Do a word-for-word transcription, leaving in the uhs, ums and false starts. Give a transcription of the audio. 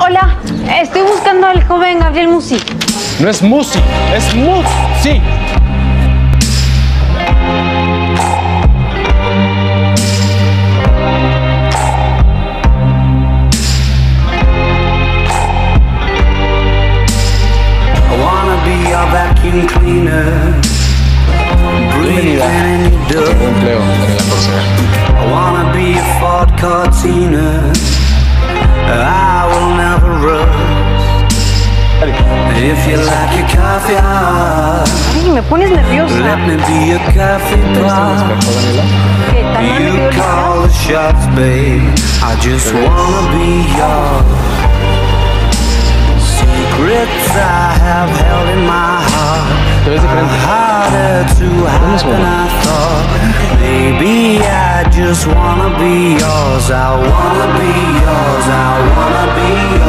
Hola, estoy buscando al joven Gabriel Musi. No es Musi, es Musi. Bienvenida a tu empleo en la cocina. I wanna be a Ford Cortina. I will never rust. If you like your coffee hot, Ay, me pones nerviosa. let me be a coffee pot. ¿Qué tal? ¿No me You quedó call the shots, babe. I just wanna be yours. Secrets I have held in my heart. Te ves diferente. Harder to hide than I thought. Baby, I just wanna be yours. I wanna be yours. I wanna be yours.